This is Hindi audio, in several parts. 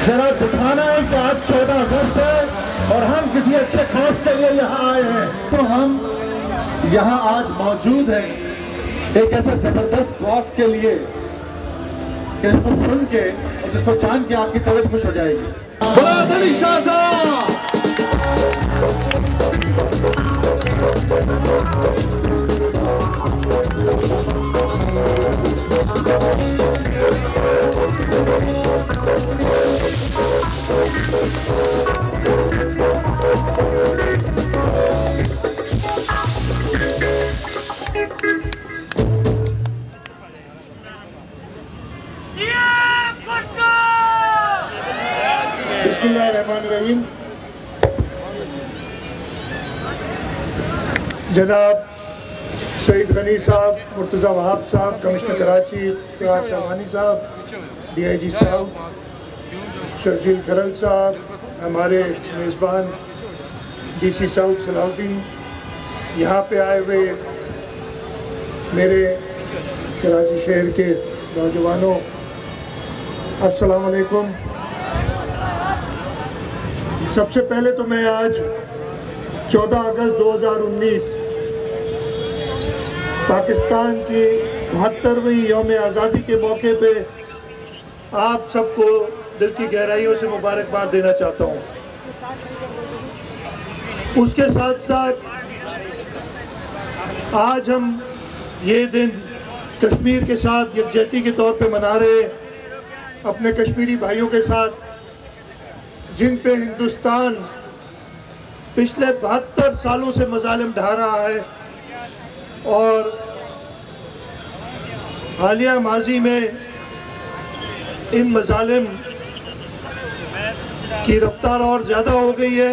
जरा दिखाना है कि आज 14 अगस्त है और हम किसी अच्छे खास के लिए यहाँ आए हैं। तो हम यहाँ आज मौजूद हैं एक ऐसे जबरदस्त कॉज के लिए कि इसको सुन के और जिसको जान के आपकी तबीयत खुश हो जाएगी। मुराद अली शाह साहब, बिस्मिल्लाहिर्रहमानिर्रहीम। जनाब सईद गनी साहब, मुर्तज़ा वहाब साहब, कमिश्नर कराची फराज शहबानी साहब, DIG साहब, शर्जील खरल साहब, हमारे मेज़बान DC साउथ सलाउद्दीन, यहाँ पे आए हुए मेरे कराची शहर के नौजवानों, अस्सलाम वालेकुम। सबसे पहले तो मैं आज 14 अगस्त 2019 पाकिस्तान की 72वीं यौम आज़ादी के मौके पे आप सबको दिल की गहराइयों से मुबारकबाद देना चाहता हूँ। उसके साथ साथ आज हम ये दिन कश्मीर के साथ यकजहती के तौर पे मना रहे हैं, अपने कश्मीरी भाइयों के साथ जिन पे हिंदुस्तान पिछले 72 सालों से मजालिम ढा रहा है और हालिया माजी में इन मजालिम की रफ्तार और ज़्यादा हो गई है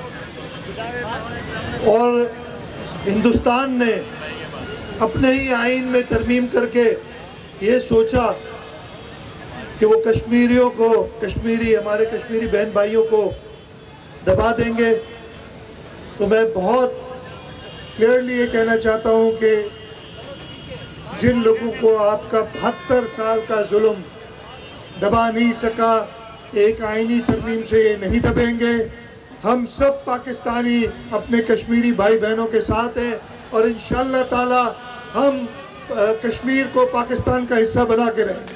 और हिंदुस्तान ने अपने ही आइन में तरमीम करके ये सोचा कि वो कश्मीरियों को, हमारे कश्मीरी बहन भाइयों को दबा देंगे। तो मैं बहुत क्लियरली ये कहना चाहता हूँ कि जिन लोगों को आपका 72 साल का जुल्म दबा नहीं सका, एक आईनी तरमीम से ये नहीं दबेंगे। हम सब पाकिस्तानी अपने कश्मीरी भाई बहनों के साथ हैं और इंशाअल्लाह ताला हम कश्मीर को पाकिस्तान का हिस्सा बना के रहेंगे।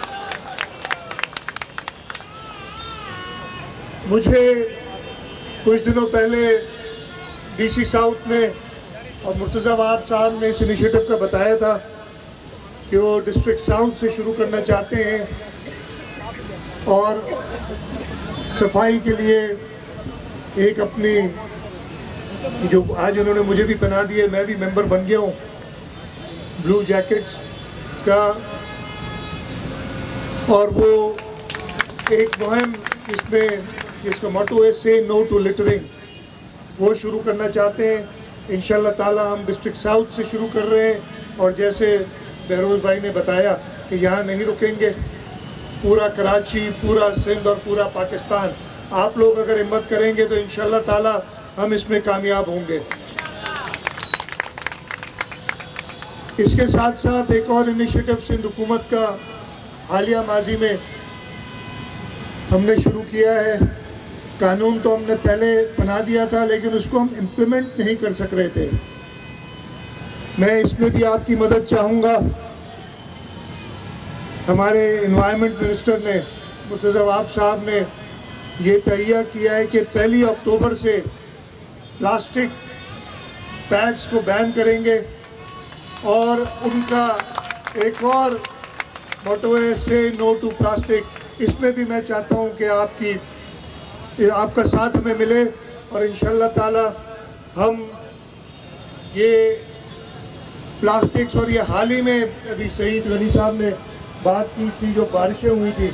मुझे कुछ दिनों पहले DC साउथ ने और मुर्तज़ा वहाब साहब ने इस इनिशिएटिव का बताया था कि वो डिस्ट्रिक्ट साउथ से शुरू करना चाहते हैं और सफाई के लिए एक अपनी, जो आज उन्होंने मुझे भी पहना दी है, मैं भी मेंबर बन गया हूँ ब्लू जैकेट्स का, और वो एक मुहिम इसमें जिसका मोटो है से नो टू लिटरिंग, वो शुरू करना चाहते हैं। इंशाल्लाह ताला हम डिस्ट्रिक्ट साउथ से शुरू कर रहे हैं और जैसे बहरोज़ भाई ने बताया कि यहाँ नहीं रुकेंगे, पूरा कराची, पूरा सिंध और पूरा पाकिस्तान, आप लोग अगर हिम्मत करेंगे तो इंशाल्लाह ताला हम इसमें कामयाब होंगे। इसके साथ साथ एक और इनिशिएटिव सिंध हुकूमत का हालिया माजी में हमने शुरू किया है। कानून तो हमने पहले बना दिया था लेकिन उसको हम इम्प्लीमेंट नहीं कर सक रहे थे। मैं इसमें भी आपकी मदद चाहूँगा। हमारे एनवायरनमेंट मिनिस्टर ने, मुर्तज़ा वहाब साहब ने ये तहिया किया है कि 1 अक्टूबर से प्लास्टिक बैग्स को बैन करेंगे और उनका एक और मोटो है से नो टू प्लास्टिक। इसमें भी मैं चाहता हूँ कि आपका साथ हमें मिले और इंशाअल्लाह ताला हम ये प्लास्टिक्स, और ये हाल ही में अभी सईद गनी साहब ने बात की थी, जो बारिशें हुई थी,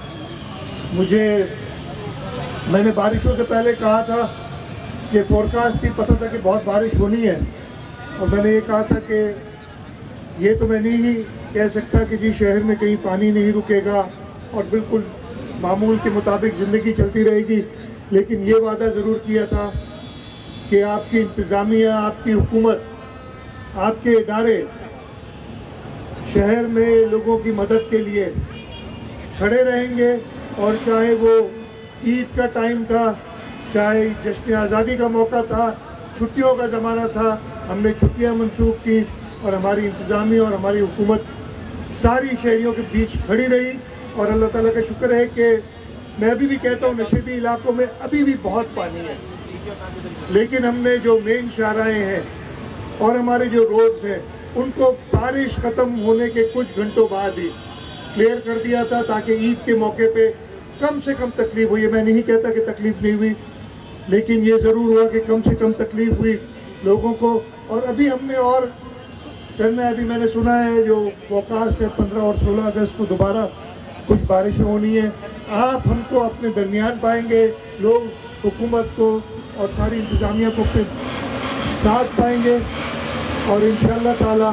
मैंने बारिशों से पहले कहा था, ये फोरकास्ट थी, पता था कि बहुत बारिश होनी है, और मैंने ये कहा था कि ये तो मैं नहीं कह सकता कि जी शहर में कहीं पानी नहीं रुकेगा और बिल्कुल मामूल के मुताबिक ज़िंदगी चलती रहेगी, लेकिन ये वादा ज़रूर किया था कि आपकी इंतज़ामिया, आपकी हुकूमत, आपके इदारे शहर में लोगों की मदद के लिए खड़े रहेंगे और चाहे वो ईद का टाइम था, चाहे जश्न आज़ादी का मौका था, छुट्टियों का ज़माना था, हमने छुट्टियां मंसूख की और हमारी इंतज़ामिया और हमारी हुकूमत सारी शहरियों के बीच खड़ी रही। और अल्लाह ताला का शुक्र है कि मैं अभी भी कहता हूँ नशेबी इलाकों में अभी भी बहुत पानी है, लेकिन हमने जो मेन शाहराहें हैं और हमारे जो रोड्स हैं उनको बारिश ख़त्म होने के कुछ घंटों बाद ही क्लियर कर दिया था, ताकि ईद के मौके पे कम से कम तकलीफ़ हुई। मैं नहीं कहता कि तकलीफ़ नहीं हुई, लेकिन ये ज़रूर हुआ कि कम से कम तकलीफ़ हुई लोगों को। और अभी हमने और करना है, अभी मैंने सुना है जो फोरकास्ट है 15 और 16 अगस्त को दोबारा कुछ बारिशें होनी है। आप हमको अपने दरमियान पाएंगे, लोग हुकूमत को और सारी इंतज़ामिया को अपने साथ पाएंगे और इंशाअल्लाह ताला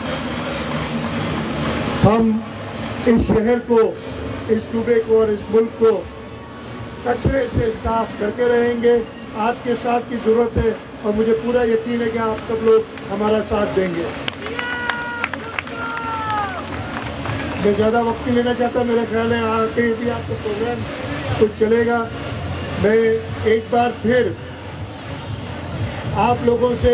हम इस शहर को, इस सूबे को और इस मुल्क को कचरे से साफ करके रहेंगे। आपके साथ की ज़रूरत है और मुझे पूरा यकीन है कि आप सब लोग हमारा साथ देंगे। मैं ज़्यादा वक्त नहीं लेना चाहता, मेरा ख्याल है आके भी आपका प्रोग्राम कुछ चलेगा। मैं एक बार फिर आप लोगों से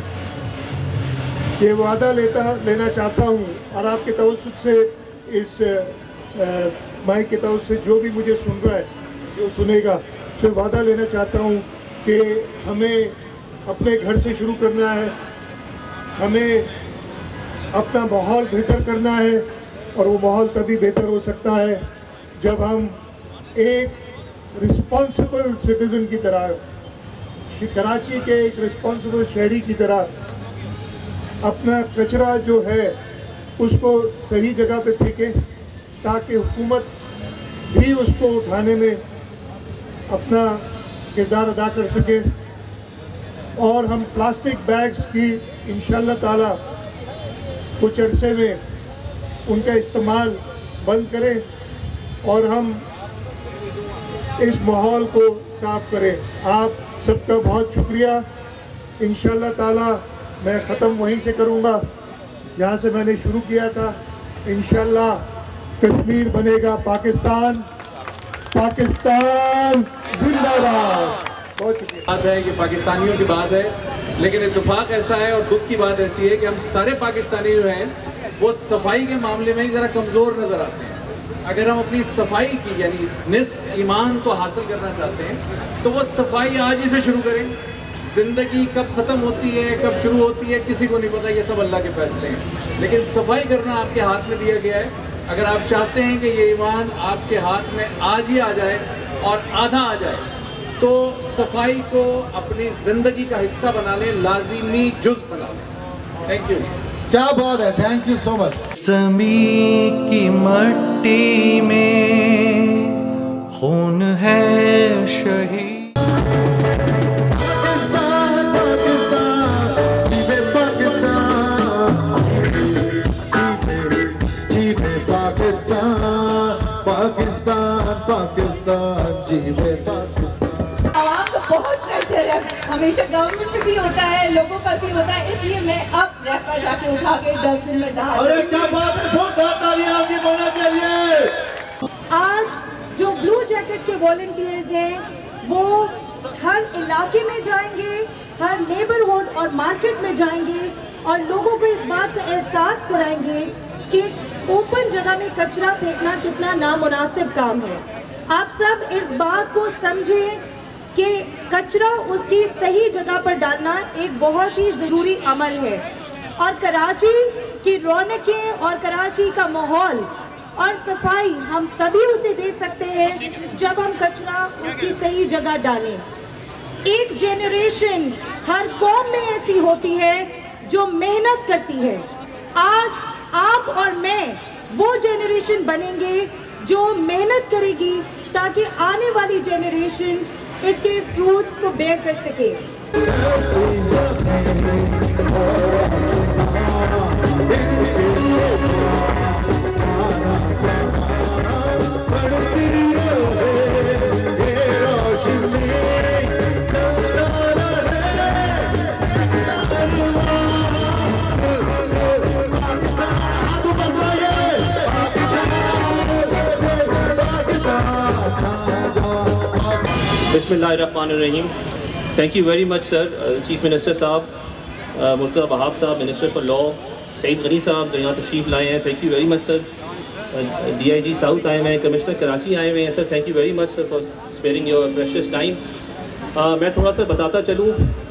ये वादा लेना चाहता हूँ और आपके तवज्जुह से इस माइक के तवज्जुह से जो भी मुझे सुन रहा है, जो सुनेगा, से वादा लेना चाहता हूँ कि हमें अपने घर से शुरू करना है, हमें अपना माहौल बेहतर करना है और वो माहौल तभी बेहतर हो सकता है जब हम एक रिस्पॉन्सिबल सिटीज़न की तरह, कराची के एक रिस्पॉन्सिबल शहरी की तरह अपना कचरा जो है उसको सही जगह पे फेंकें, ताकि हुकूमत भी उसको उठाने में अपना किरदार अदा कर सके। और हम प्लास्टिक बैग्स की इंशाअल्लाह ताला कुछ अरसे में उनका इस्तेमाल बंद करें और हम इस माहौल को साफ करें। आप सबका बहुत शुक्रिया। इंशाअल्लाह ताला मैं ख़त्म वहीं से करूँगा जहाँ से मैंने शुरू किया था। इंशाअल्लाह कश्मीर बनेगा पाकिस्तान, पाकिस्तान जिंदाबाद। बहुत शुक्रिया। बात है, ये पाकिस्तानियों की बात है, लेकिन इत्तेफाक ऐसा है और दुख की बात ऐसी है कि हम सारे पाकिस्तानी जो हैं वो सफाई के मामले में ही ज़रा कमज़ोर नज़र आते हैं। अगर हम अपनी सफाई की यानी निस्फ ईमान को हासिल करना चाहते हैं तो वो सफाई आज ही से शुरू करें। ज़िंदगी कब ख़त्म होती है, कब शुरू होती है, किसी को नहीं पता, ये सब अल्लाह के फैसले हैं। लेकिन सफाई करना आपके हाथ में दिया गया है। अगर आप चाहते हैं कि ये ईमान आपके हाथ में आज ही आ जाए और आधा आ जाए, तो सफाई को अपनी ज़िंदगी का हिस्सा बना लें, लाजिमी जुज़ बना लें। Thank you. क्या बात है, थैंक यू सो मच। ज़मीं की मट्टी में खून है शहीद। बहुत प्रेशर है, हमेशा गवर्नमेंट पे भी होता है, लोगों पर भी होता है, इसलिए मैं अब रैपर जाके उठा के डस्टबिन में डाल। अरे क्या बात है, जोरदार तालियां आपकी बोलने के लिए। आज जो ब्लू जैकेट के वॉलंटियर्स हैं वो हर इलाके में जाएंगे, हर नेबरहुड और मार्केट में जाएंगे और लोगों को इस बात का एहसास कराएंगे कि ओपन जगह में कचरा फेंकना कितना नामुनासिब काम है। आप सब इस बात को समझें कि कचरा उसकी सही जगह पर डालना एक बहुत ही ज़रूरी अमल है और कराची की रौनकें और कराची का माहौल और सफाई हम तभी उसे दे सकते हैं जब हम कचरा उसकी सही जगह डालें। एक जेनरेशन हर कौम में ऐसी होती है जो मेहनत करती है। आज आप और मैं वो जेनरेशन बनेंगे जो मेहनत करेगी ताकि आने वाली जेनरेशन्स इसके फ्रूट्स को बेयर कर सके। बिस्मिल्लाहिर्रहमानिर्रहीम। Thank you very much sir, chief minister साहब, मुर्तज़ा वहाब साहब, minister for law, Saeed Ghani साहब जो यहाँ तशरीफ़ लाए हैं, thank you very much sir. DIG south आए हुए हैं, कमिश्नर कराची आए हुए हैं sir, thank you very much sir for sparing your precious time. मैं थोड़ा सा बताता चलूँ,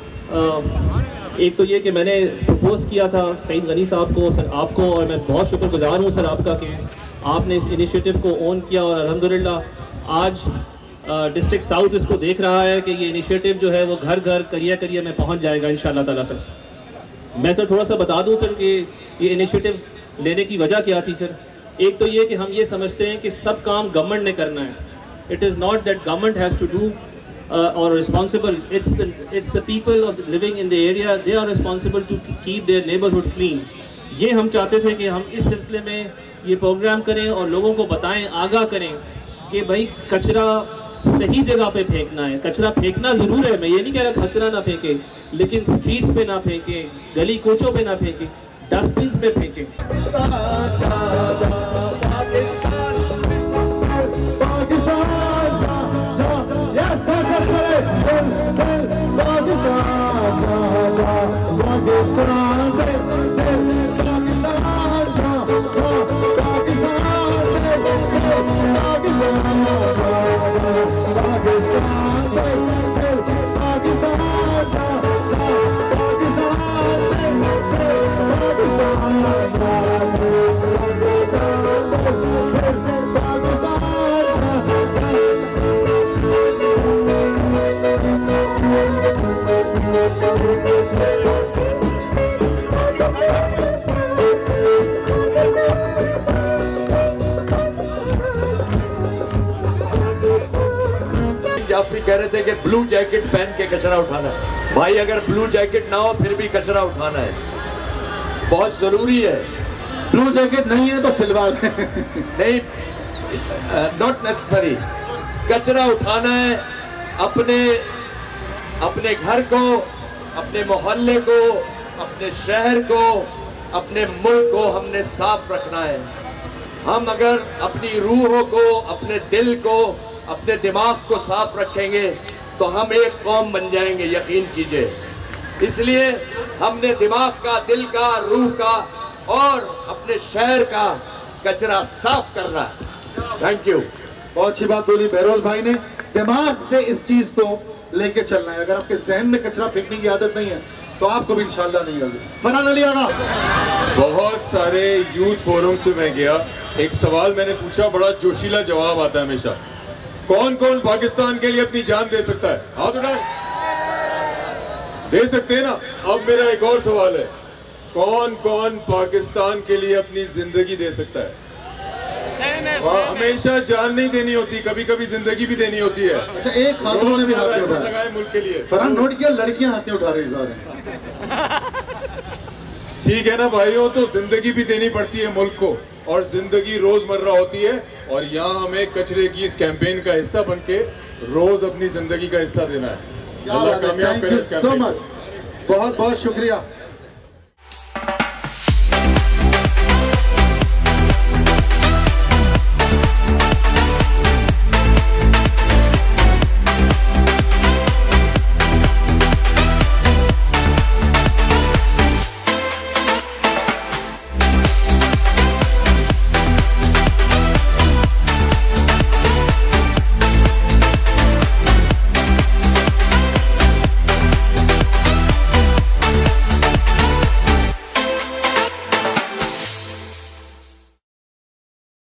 एक तो ये कि मैंने प्रपोज़ किया था सईद गनी साहब को, सर आपको, और मैं बहुत शुक्रगुज़ार हूँ सर आपका कि आपने इस इनिशिएटिव को ओन किया और अल्हम्दुलिल्लाह आज डिस्ट्रिक्ट साउथ इसको देख रहा है कि ये इनिशिएटिव जो है वो घर घर करिया में पहुंच जाएगा इंशाअल्लाह ताला सर। मैं सर थोड़ा सा बता दूं सर कि ये इनिशिएटिव लेने की वजह क्या थी सर। एक तो ये कि हम ये समझते हैं कि सब काम गवर्नमेंट ने करना है। It is not that government has to do और responsible, it's the people of living in the area, they are responsible to keep their neighbourhood clean. ये हम चाहते थे कि हम इस सिलसिले में ये प्रोग्राम करें और लोगों को बताएं, आगाह करें कि भाई कचरा सही जगह पे फेंकना है। कचरा फेंकना ज़रूर है, मैं ये नहीं कह रहा कचरा ना फेंके, लेकिन स्ट्रीट्स पे ना फेंकें, गली कोचों पे ना फेंकें, डस्टबिन पे फेंकें। जाफरी कह रहे थे कि ब्लू जैकेट पहन के कचरा उठाना है। भाई अगर ब्लू जैकेट ना हो फिर भी कचरा उठाना है, बहुत जरूरी है। ब्लू जैकेट नहीं है तो सिलवा नहीं, नॉट नेसेसरी। कचरा उठाना है, अपने घर को, अपने मोहल्ले को, अपने शहर को, अपने मुल्क को हमने साफ रखना है। हम अगर अपनी रूहों को, अपने दिल को, अपने दिमाग को साफ रखेंगे तो हम एक कौम बन जाएंगे, यकीन कीजिए। इसलिए हमने दिमाग का, दिल का, रूह का और अपने शहर का कचरा साफ करना है। Thank you. बहुत अच्छी बात बोली बहरोज भाई ने, दिमाग से इस चीज को लेके चलना है। अगर आपके जहन में कचरा फेंकने की आदत नहीं है तो आपको भी इंशाल्लाह नहीं होगी। फरहान अली आगा। बहुत सारे यूथ फोरम्स में मैं गया, एक सवाल मैंने पूछा, बड़ा जोशीला जवाब आता है हमेशा, कौन कौन पाकिस्तान के लिए अपनी जान दे सकता है? हाथ उठाएं। दे सकते हैं ना। अब मेरा एक और सवाल है, कौन कौन पाकिस्तान के लिए अपनी जिंदगी दे सकता है? हमेशा जान नहीं देनी होती, कभी कभी जिंदगी भी देनी होती है। अच्छा, एक खातून ने भी हाथ उठाया मुल्क के लिए। फरहान नोट किया, लड़कियां हाथ नहीं उठा रही इस बार। ठीक है ना भाइयों, तो जिंदगी भी देनी पड़ती है मुल्क को, और जिंदगी रोजमर्रा होती है, और यहाँ हमें कचरे की इस कैंपेन का हिस्सा बन के रोज अपनी जिंदगी का हिस्सा देना है। अल्लाह कामयाब करे इस कैंपेन को। बहुत बहुत शुक्रिया।